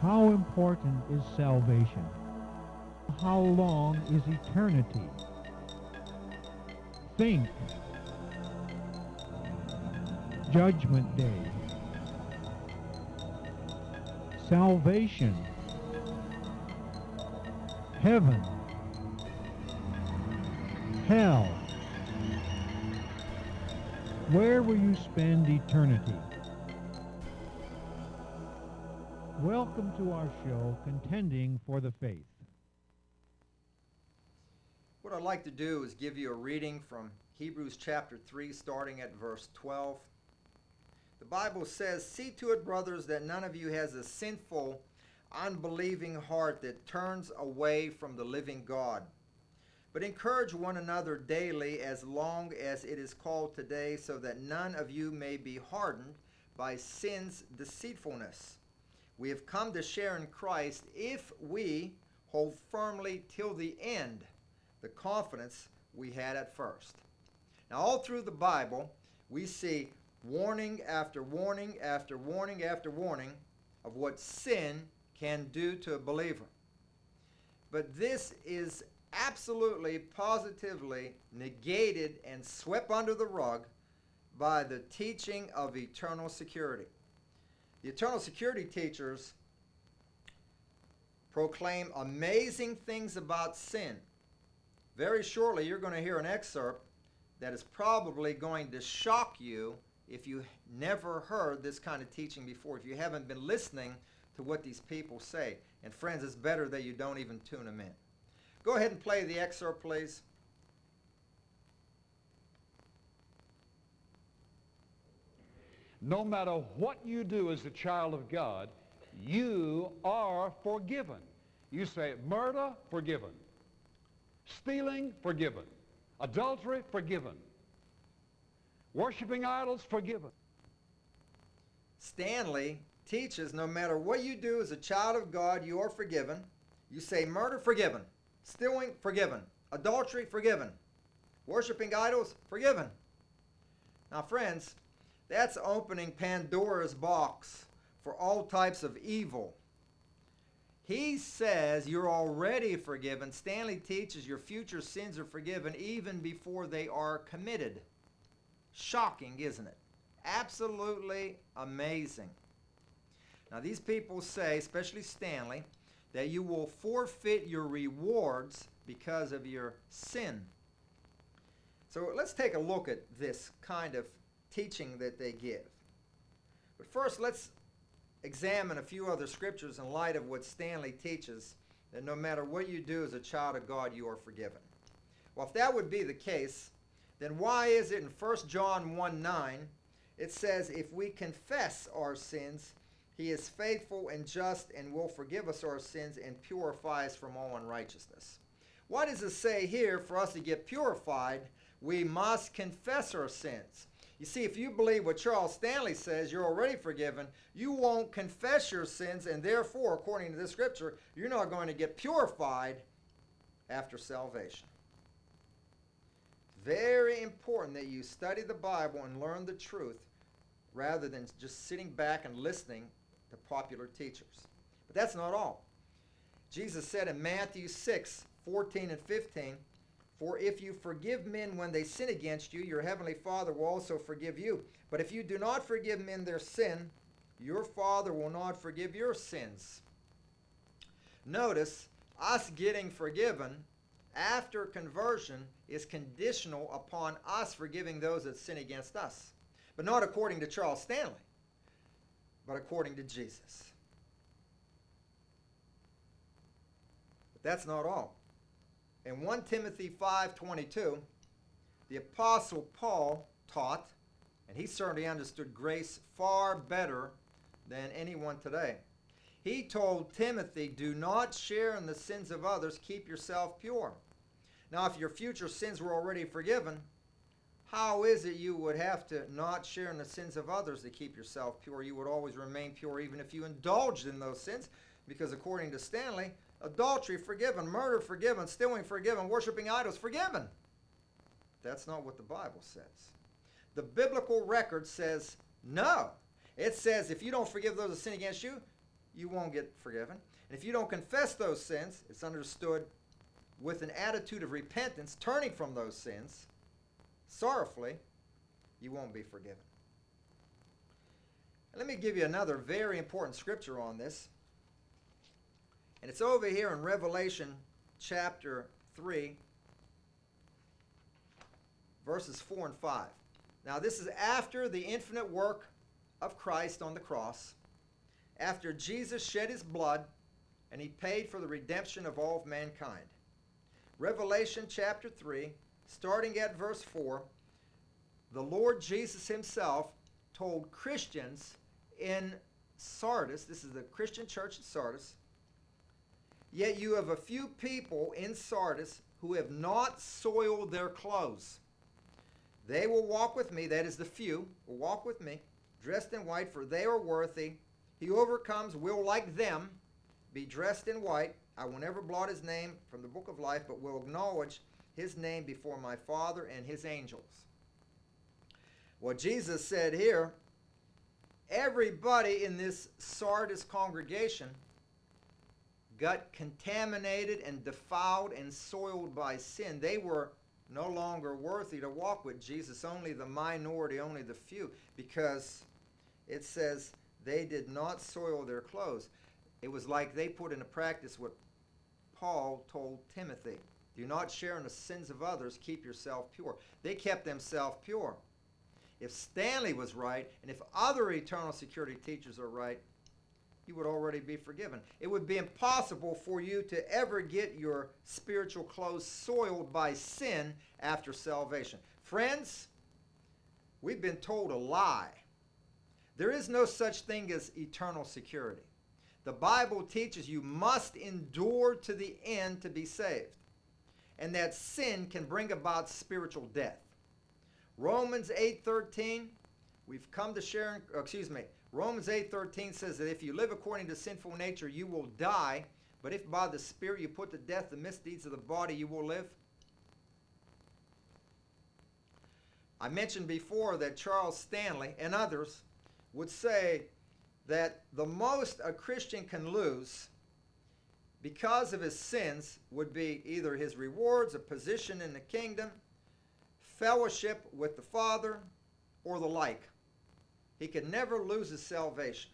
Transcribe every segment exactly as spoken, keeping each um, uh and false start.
How important is salvation? How long is eternity? Think. Judgment Day. Salvation. Heaven. Hell. Where will you spend eternity? Welcome to our show, Contending for the Faith. What I'd like to do is give you a reading from Hebrews chapter three, starting at verse twelve. The Bible says, "See to it, brothers, that none of you has a sinful, unbelieving heart that turns away from the living God. But encourage one another daily as long as it is called today, so that none of you may be hardened by sin's deceitfulness. We have come to share in Christ if we hold firmly till the end the confidence we had at first." Now, all through the Bible, we see warning after warning after warning after warning of what sin can do to a believer. But this is absolutely, positively negated and swept under the rug by the teaching of eternal security. The eternal security teachers proclaim amazing things about sin. Very shortly, you're going to hear an excerpt that is probably going to shock you if you never heard this kind of teaching before, if you haven't been listening to what these people say. And friends, it's better that you don't even tune them in. Go ahead and play the excerpt, please. No matter what you do as a child of God, you are forgiven. You say, murder, forgiven. Stealing, forgiven. Adultery, forgiven. Worshipping idols, forgiven. Stanley teaches no matter what you do as a child of God, you are forgiven. You say murder, forgiven. Stealing, forgiven. Adultery, forgiven. Worshipping idols, forgiven. Now, friends, that's opening Pandora's box for all types of evil. He says you're already forgiven. Stanley teaches your future sins are forgiven even before they are committed. Shocking, isn't it? Absolutely amazing. Now, these people say, especially Stanley, that you will forfeit your rewards because of your sin. So let's take a look at this kind of teaching that they give. But first, let's examine a few other scriptures in light of what Stanley teaches, that no matter what you do as a child of God, you are forgiven. Well, if that would be the case, then why is it in First John one nine, it says, "If we confess our sins, he is faithful and just and will forgive us our sins and purify us from all unrighteousness." What does it say here? For us to get purified, we must confess our sins. You see, if you believe what Charles Stanley says, you're already forgiven, you won't confess your sins, and therefore, according to this scripture, you're not going to get purified after salvation. Very important that you study the Bible and learn the truth rather than just sitting back and listening to popular teachers. But that's not all. Jesus said in Matthew six fourteen and fifteen, "For if you forgive men when they sin against you, your heavenly Father will also forgive you. But if you do not forgive men their sin, your Father will not forgive your sins." Notice, us getting forgiven after conversion is conditional upon us forgiving those that sin against us. But not according to Charles Stanley, but according to Jesus. But that's not all. In First Timothy five twenty-two, the Apostle Paul taught, and he certainly understood grace far better than anyone today. He told Timothy, "Do not share in the sins of others, keep yourself pure." Now, if your future sins were already forgiven, how is it you would have to not share in the sins of others to keep yourself pure? You would always remain pure even if you indulged in those sins, because according to Stanley, adultery forgiven, murder forgiven, stealing forgiven, worshiping idols forgiven. That's not what the Bible says. The biblical record says no. It says if you don't forgive those that sin against you, you won't get forgiven. And if you don't confess those sins, it's understood with an attitude of repentance, turning from those sins, sorrowfully, you won't be forgiven. And let me give you another very important scripture on this. And it's over here in Revelation chapter three, verses four and five. Now, this is after the infinite work of Christ on the cross, after Jesus shed his blood and he paid for the redemption of all of mankind. Revelation chapter three, starting at verse four, the Lord Jesus himself told Christians in Sardis, this is the Christian church in Sardis, yet you have a few people in Sardis who have not soiled their clothes. They will walk with me, that is the few, will walk with me, dressed in white, for they are worthy. He who overcomes will, like them, be dressed in white. I will never blot his name from the book of life, but will acknowledge his name before my Father and his angels. What Jesus said here, everybody in this Sardis congregation got contaminated and defiled and soiled by sin. They were no longer worthy to walk with Jesus, only the minority, only the few, because it says they did not soil their clothes. It was like they put into practice what Paul told Timothy. Do not share in the sins of others, keep yourself pure. They kept themselves pure. If Stanley was right, and if other eternal security teachers are right, you would already be forgiven. It would be impossible for you to ever get your spiritual clothes soiled by sin after salvation. Friends, we've been told a lie. There is no such thing as eternal security. The Bible teaches you must endure to the end to be saved, and that sin can bring about spiritual death. Romans eight thirteen, we've come to share, excuse me, Romans eight thirteen says that if you live according to sinful nature, you will die. But if by the Spirit you put to death the misdeeds of the body, you will live. I mentioned before that Charles Stanley and others would say that the most a Christian can lose because of his sins would be either his rewards, a position in the kingdom, fellowship with the Father, or the like. He could never lose his salvation.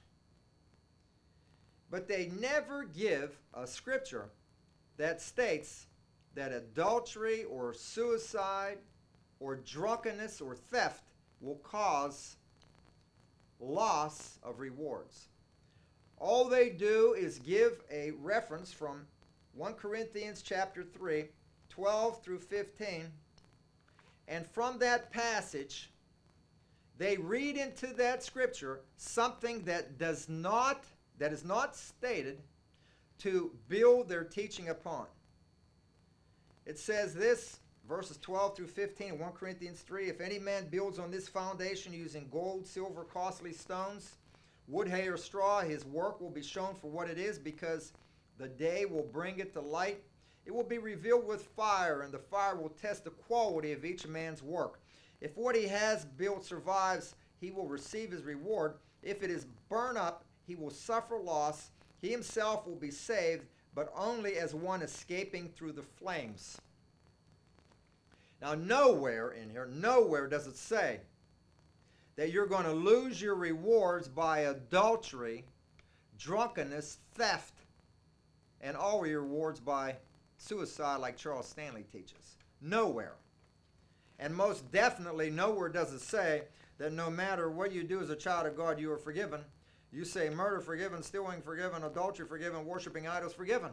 But they never give a scripture that states that adultery or suicide or drunkenness or theft will cause loss of rewards. All they do is give a reference from First Corinthians chapter three, twelve through fifteen, and from that passage they read into that scripture something that does not, that is not stated to build their teaching upon. It says this, verses twelve through fifteen, First Corinthians three, if any man builds on this foundation using gold, silver, costly stones, wood, hay, or straw, his work will be shown for what it is, because the day will bring it to light. It will be revealed with fire, and the fire will test the quality of each man's work. If what he has built survives, he will receive his reward. If it is burned up, he will suffer loss. He himself will be saved, but only as one escaping through the flames. Now, nowhere in here, nowhere does it say that you're going to lose your rewards by adultery, drunkenness, theft, and all your rewards by suicide like Charles Stanley teaches. Nowhere. And most definitely nowhere does it say that no matter what you do as a child of God, you are forgiven. You say murder forgiven, stealing forgiven, adultery forgiven, worshiping idols forgiven.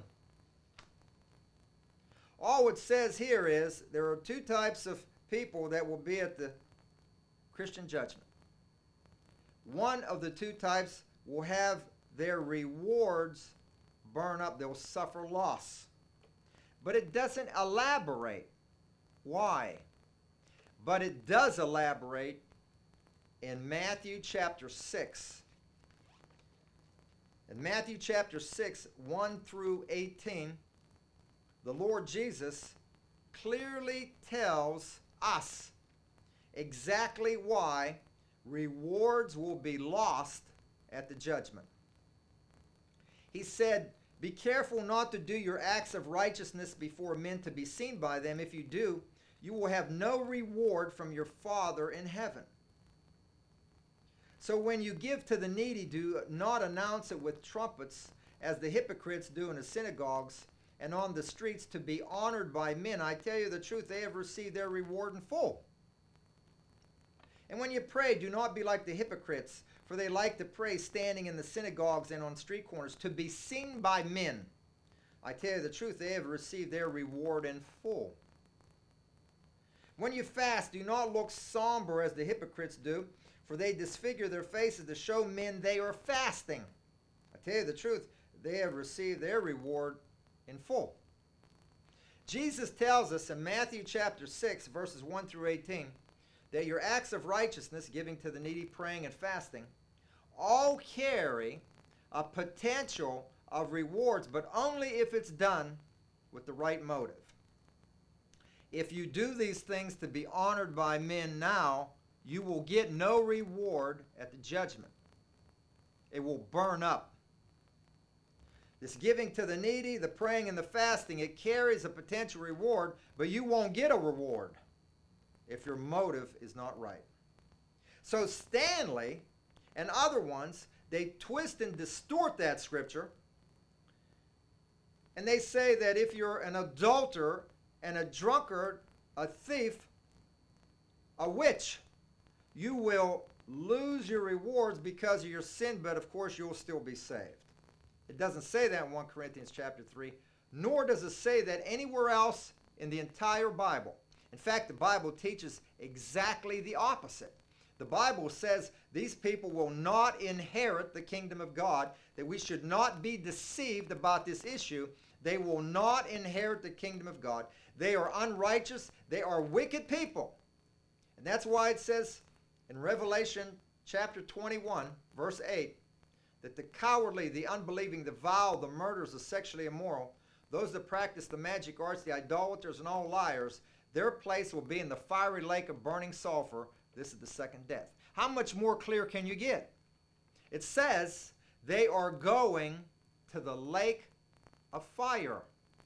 All it says here is there are two types of people that will be at the Christian judgment. One of the two types will have their rewards burn up. They'll suffer loss. But it doesn't elaborate why. But it does elaborate in Matthew chapter six. In Matthew chapter six, one through eighteen, the Lord Jesus clearly tells us exactly why rewards will be lost at the judgment. He said, be careful not to do your acts of righteousness before men to be seen by them. If you do, you will have no reward from your Father in heaven. So when you give to the needy, do not announce it with trumpets, as the hypocrites do in the synagogues and on the streets, to be honored by men. I tell you the truth, they have received their reward in full. And when you pray, do not be like the hypocrites, for they like to pray standing in the synagogues and on street corners, to be seen by men. I tell you the truth, they have received their reward in full. When you fast, do not look somber as the hypocrites do, for they disfigure their faces to show men they are fasting. I tell you the truth, they have received their reward in full. Jesus tells us in Matthew chapter six, verses one through eighteen, that your acts of righteousness, giving to the needy, praying, and fasting, all carry a potential of rewards, but only if it's done with the right motive. If you do these things to be honored by men now, you will get no reward at the judgment. It will burn up. This giving to the needy, the praying, and the fasting, it carries a potential reward, but you won't get a reward if your motive is not right. So Stanley and other ones, they twist and distort that scripture, and they say that if you're an adulterer and a drunkard, a thief, a witch, you will lose your rewards because of your sin, but of course you'll still be saved. It doesn't say that in First Corinthians chapter three, nor does it say that anywhere else in the entire Bible. In fact, the Bible teaches exactly the opposite. The Bible says these people will not inherit the kingdom of God, that we should not be deceived about this issue. They will not inherit the kingdom of God. They are unrighteous. They are wicked people. And that's why it says in Revelation chapter twenty-one, verse eight, that the cowardly, the unbelieving, the vile, the murderers, the sexually immoral, those that practice the magic arts, the idolaters, and all liars, their place will be in the fiery lake of burning sulfur. This is the second death. How much more clear can you get? It says they are going to the lake of fire.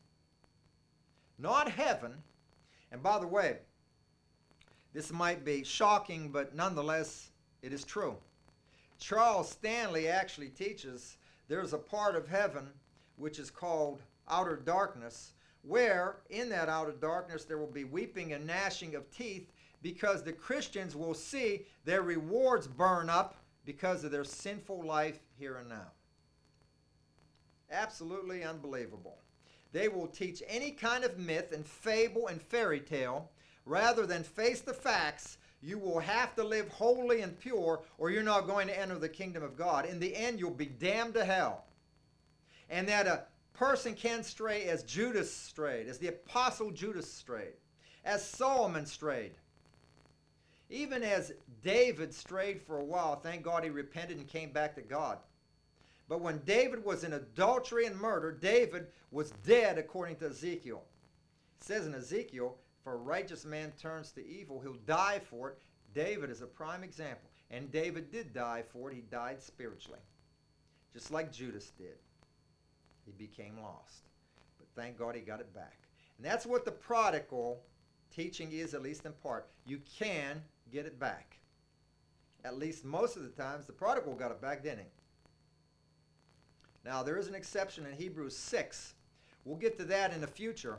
Not heaven. And by the way, this might be shocking, but nonetheless, it is true. Charles Stanley actually teaches there's a part of heaven which is called outer darkness, where in that outer darkness there will be weeping and gnashing of teeth, because the Christians will see their rewards burn up because of their sinful life here and now. Absolutely unbelievable. They will teach any kind of myth and fable and fairy tale rather than face the facts. You will have to live holy and pure, or you're not going to enter the kingdom of God. In the end, you'll be damned to hell. And that a person can stray as Judas strayed, as the apostle Judas strayed, as Solomon strayed, even as David strayed for a while. Thank God he repented and came back to God. But when David was in adultery and murder, David was dead according to Ezekiel. It says in Ezekiel, if a righteous man turns to evil, he'll die for it. David is a prime example. And David did die for it. He died spiritually, just like Judas did. He became lost. But thank God he got it back. And that's what the prodigal teaching is, at least in part. You can get it back. At least most of the times, the prodigal got it back, didn't he? Now, there is an exception in Hebrews six. We'll get to that in the future.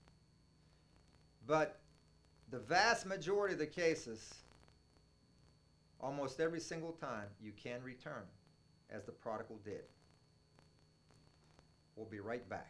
But the vast majority of the cases, almost every single time, you can return, as the prodigal did. We'll be right back.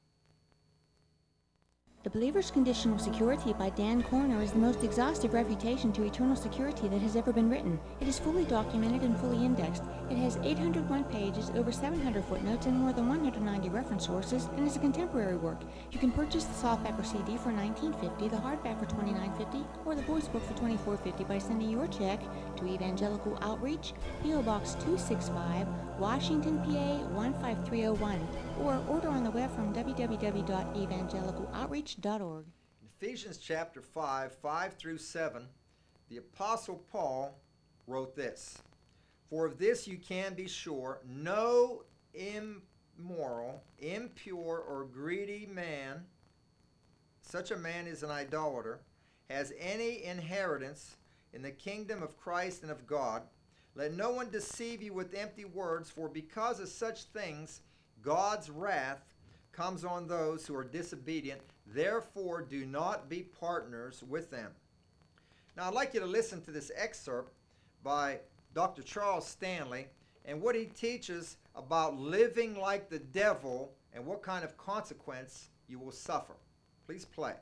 The Believer's Conditional Security by Dan Corner is the most exhaustive refutation to eternal security that has ever been written. It is fully documented and fully indexed. It has eight hundred one pages, over seven hundred footnotes, and more than one hundred ninety reference sources, and is a contemporary work. You can purchase the softback or C D for nineteen fifty, the hardback for twenty-nine fifty, or the voice book for twenty-four fifty by sending your check to Evangelical Outreach, P O Box two sixty-five, Washington, P A one five three oh one, or order on the web from w w w dot evangelical outreach dot org. In Ephesians chapter five, five through seven, the Apostle Paul wrote this: For of this you can be sure, no immoral, impure, or greedy man, such a man is an idolater, has any inheritance in the kingdom of Christ and of God. Let no one deceive you with empty words, for because of such things God's wrath comes on those who are disobedient. Therefore do not be partners with them. Now I'd like you to listen to this excerpt by Doctor Charles Stanley and what he teaches about living like the devil and what kind of consequence you will suffer. Please play.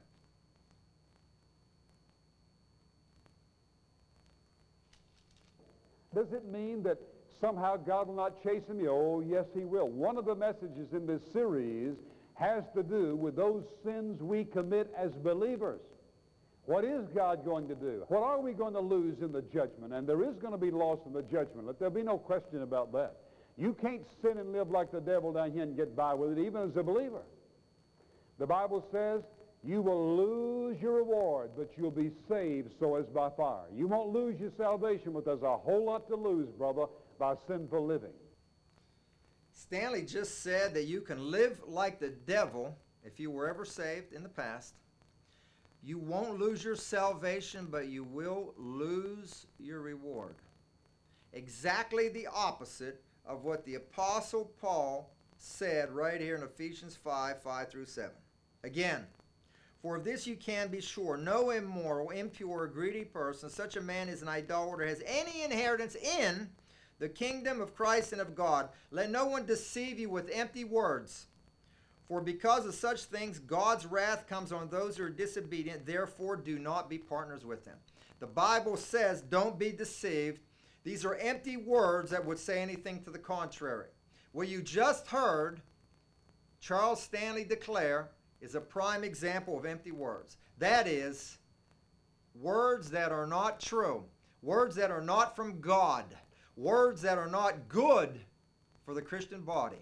Does it mean that somehow God will not chasten me? Oh, yes, he will. One of the messages in this series has to do with those sins we commit as believers. What is God going to do? What are we going to lose in the judgment? And there is going to be loss in the judgment. Let there be no question about that. You can't sin and live like the devil down here and get by with it, even as a believer. The Bible says you will lose your reward, but you'll be saved so as by fire. You won't lose your salvation, but there's a whole lot to lose, brother, by sinful living. Stanley just said that you can live like the devil if you were ever saved in the past. You won't lose your salvation, but you will lose your reward. Exactly the opposite of what the Apostle Paul said right here in Ephesians five, five through seven. Again, for of this you can be sure, no immoral, impure, greedy person, such a man as an idolater, has any inheritance in the kingdom of Christ and of God. Let no one deceive you with empty words. For because of such things, God's wrath comes on those who are disobedient. Therefore, do not be partners with them. The Bible says, don't be deceived. These are empty words that would say anything to the contrary. What you just heard Charles Stanley declare is a prime example of empty words. That is, words that are not true, words that are not from God, words that are not good for the Christian body.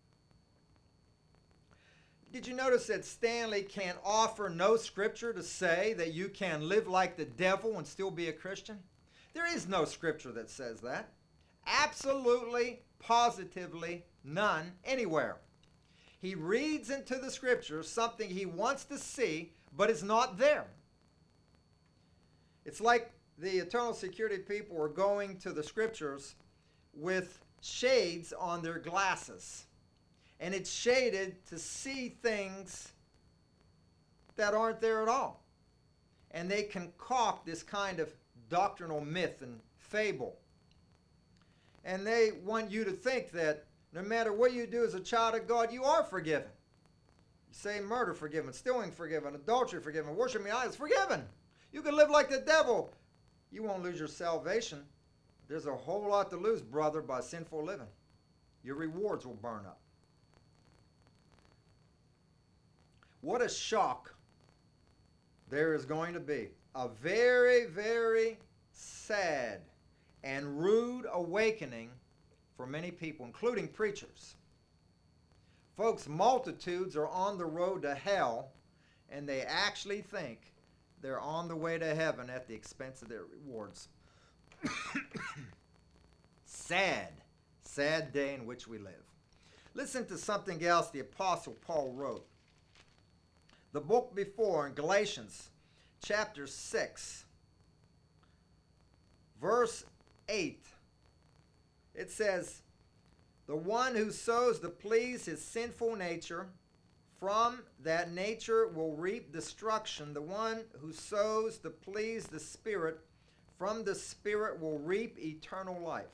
Did you notice that Stanley can offer no scripture to say that you can live like the devil and still be a Christian? There is no scripture that says that. Absolutely, positively none anywhere. He reads into the scriptures something he wants to see, but it's not there. It's like the eternal security people are going to the scriptures with shades on their glasses. And it's shaded to see things that aren't there at all. And they concoct this kind of doctrinal myth and fable. And they want you to think that no matter what you do as a child of God, you are forgiven. You say murder forgiven, stealing forgiven, adultery forgiven, worshiping idols forgiven. You can live like the devil. You won't lose your salvation. There's a whole lot to lose, brother, by sinful living. Your rewards will burn up. What a shock there is going to be. A very, very sad and rude awakening for many people, including preachers. Folks, multitudes are on the road to hell, and they actually think they're on the way to heaven at the expense of their rewards. Sad, sad day in which we live. Listen to something else the Apostle Paul wrote. The book before, in Galatians chapter six, verse eight, it says, the one who sows to please his sinful nature, from that nature will reap destruction. The one who sows to please the Spirit, from the Spirit will reap eternal life.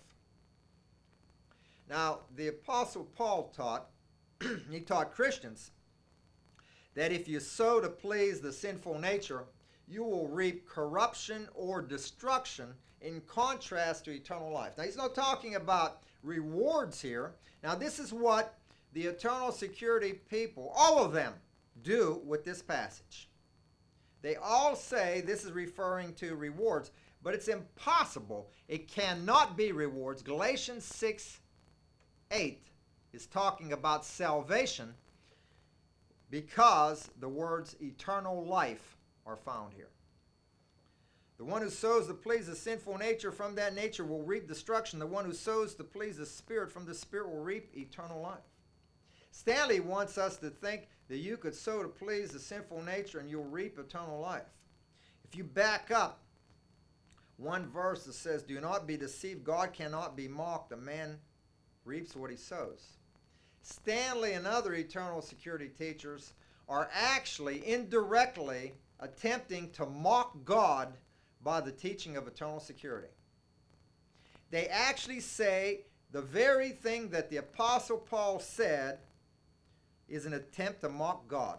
Now, the Apostle Paul taught, he taught Christians, that if you sow to please the sinful nature, you will reap corruption or destruction in contrast to eternal life. Now, he's not talking about rewards here. Now, this is what the eternal security people, all of them, do with this passage. They all say this is referring to rewards, but it's impossible. It cannot be rewards. Galatians six eight is talking about salvation because the words eternal life are found here. The one who sows to please the sinful nature, from that nature will reap destruction. The one who sows to please the Spirit, from the Spirit will reap eternal life. Stanley wants us to think that you could sow to please the sinful nature and you'll reap eternal life. If you back up one verse that says, do not be deceived, God cannot be mocked, a man reaps what he sows. Stanley and other eternal security teachers are actually indirectly attempting to mock God by the teaching of eternal security. They actually say the very thing that the Apostle Paul said is an attempt to mock God.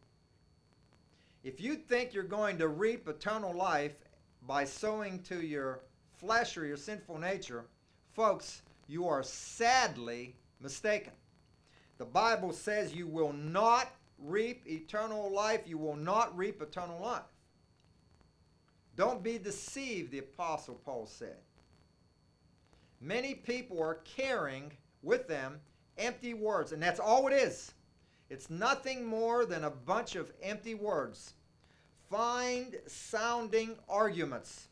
If you think you're going to reap eternal life by sowing to your flesh or your sinful nature, folks, you are sadly mistaken. The Bible says you will not reap eternal life. You will not reap eternal life. Don't be deceived, the Apostle Paul said. Many people are carrying with them empty words, and that's all it is. It's nothing more than a bunch of empty words. Fine sounding arguments.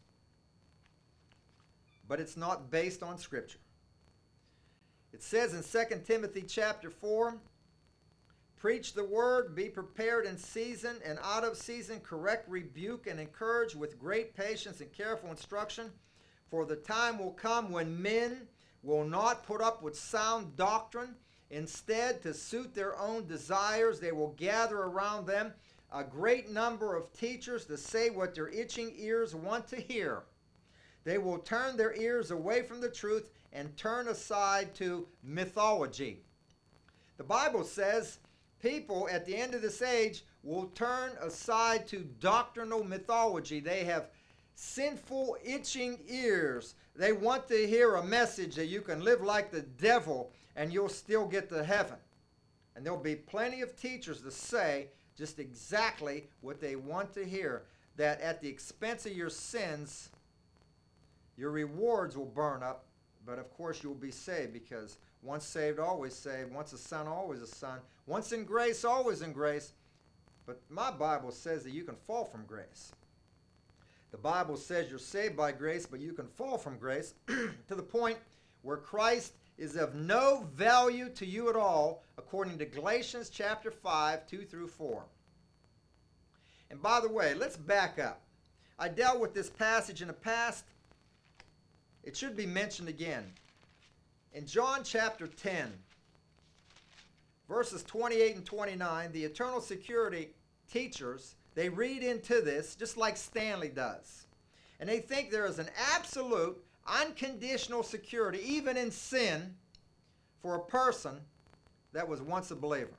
But it's not based on Scripture. It says in Second Timothy chapter four, preach the word, be prepared in season and out of season, correct, rebuke, and encourage with great patience and careful instruction. For the time will come when men will not put up with sound doctrine. Instead, to suit their own desires, they will gather around them a great number of teachers to say what their itching ears want to hear. They will turn their ears away from the truth and turn aside to mythology. The Bible says people at the end of this age will turn aside to doctrinal mythology. They have sinful, itching ears. They want to hear a message that you can live like the devil and you'll still get to heaven. And there'll be plenty of teachers to say just exactly what they want to hear, that at the expense of your sins, your rewards will burn up, but of course you'll be saved, because once saved, always saved. Once a son, always a son. Once in grace, always in grace. But my Bible says that you can fall from grace. The Bible says you're saved by grace, but you can fall from grace to the point where Christ is of no value to you at all, according to Galatians chapter five, two through four. And by the way, let's back up. I dealt with this passage in the past. It should be mentioned again. In John chapter ten, verses twenty-eight and twenty-nine, the eternal security teachers, they read into this just like Stanley does. And they think there is an absolute, unconditional security, even in sin, for a person that was once a believer.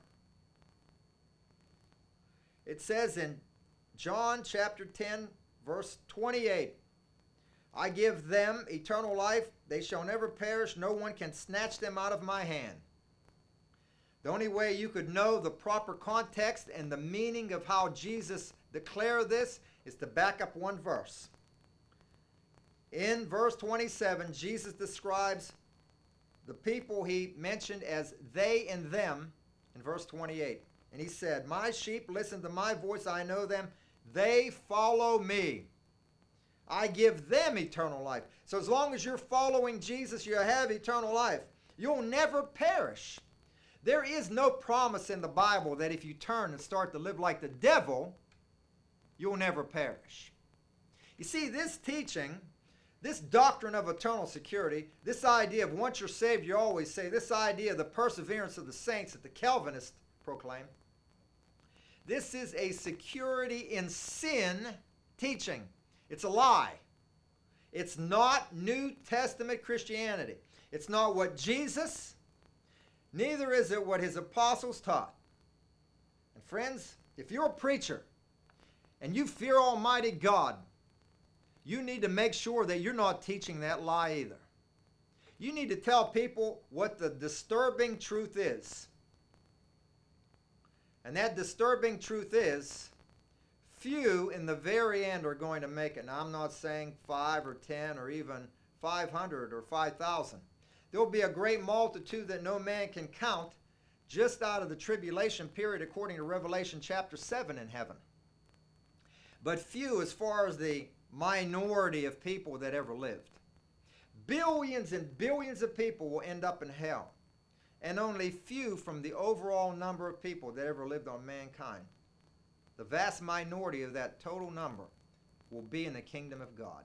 It says in John chapter ten, verse twenty-eight, I give them eternal life. They shall never perish. No one can snatch them out of my hand. The only way you could know the proper context and the meaning of how Jesus declared this is to back up one verse. In verse twenty-seven, Jesus describes the people he mentioned as they and them in verse twenty-eight. And he said, my sheep listen to my voice. I know them. They follow me. I give them eternal life. So as long as you're following Jesus, you have eternal life. You'll never perish. There is no promise in the Bible that if you turn and start to live like the devil, you'll never perish. You see, this teaching, this doctrine of eternal security, this idea of once you're saved, you always say, this idea of the perseverance of the saints that the Calvinists proclaim, this is a security in sin teaching. It's a lie. It's not New Testament Christianity. It's not what Jesus, neither is it what his apostles taught. And friends, if you're a preacher and you fear Almighty God, you need to make sure that you're not teaching that lie either. You need to tell people what the disturbing truth is. And that disturbing truth is, few in the very end are going to make it. Now, I'm not saying five or ten or even five hundred or five thousand. There will be a great multitude that no man can count just out of the tribulation period according to Revelation chapter seven in heaven. But few as far as the minority of people that ever lived. Billions and billions of people will end up in hell. and only few from the overall number of people that ever lived on mankind. The vast minority of that total number will be in the kingdom of God.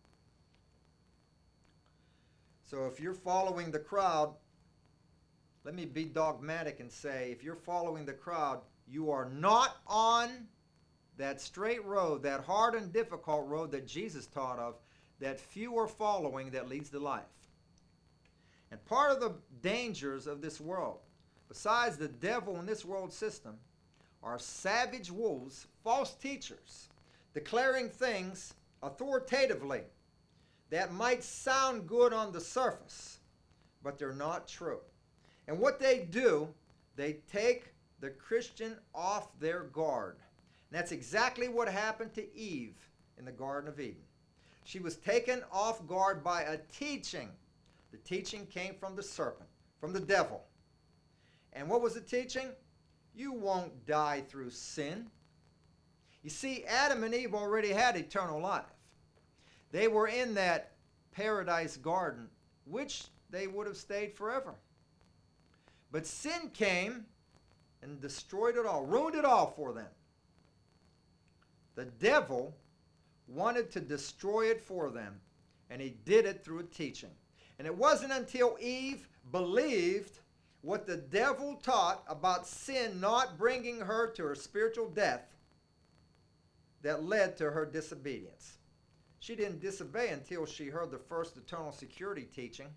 So if you're following the crowd, let me be dogmatic and say, if you're following the crowd, you are not on that straight road, that hard and difficult road that Jesus taught of, that few are following, that leads to life. And part of the dangers of this world, besides the devil in this world system, are savage wolves, false teachers, declaring things authoritatively that might sound good on the surface, but they're not true. And what they do, they take the Christian off their guard. And that's exactly what happened to Eve in the Garden of Eden. She was taken off guard by a teaching. The teaching came from the serpent, from the devil. And what was the teaching? You won't die through sin. You see, Adam and Eve already had eternal life. They were in that paradise garden, which they would have stayed forever. But sin came and destroyed it all, ruined it all for them. The devil wanted to destroy it for them, and he did it through a teaching. And it wasn't until Eve believed what the devil taught about sin not bringing her to her spiritual death that led to her disobedience. She didn't disobey until she heard the first eternal security teaching.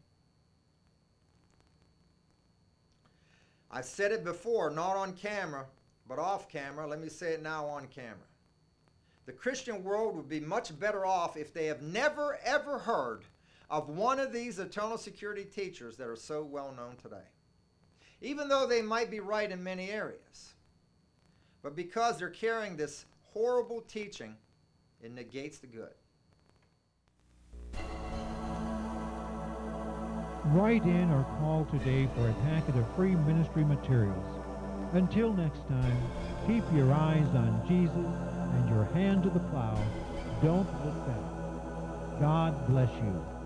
I said it before, not on camera, but off camera. Let me say it now on camera. The Christian world would be much better off if they have never, ever heard of one of these eternal security teachers that are so well known today. Even though they might be right in many areas. But because they're carrying this horrible teaching, it negates the good. Write in or call today for a packet of free ministry materials. Until next time, keep your eyes on Jesus and your hand to the plow. Don't look back. God bless you.